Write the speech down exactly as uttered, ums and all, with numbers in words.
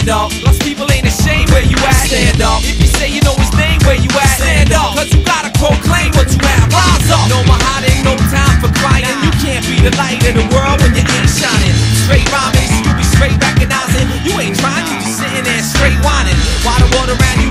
Stand up. Lost people ain't ashamed where you at. Stand up. If you say you know his name, where you at? Stand up. Cause you gotta proclaim what you have. Rise up. No more hiding, no time for crying. You can't be the light of the world when you ain't shining. Straight rhyming, you be straight recognizing. You ain't trying, you just sitting there straight whining. While the world around you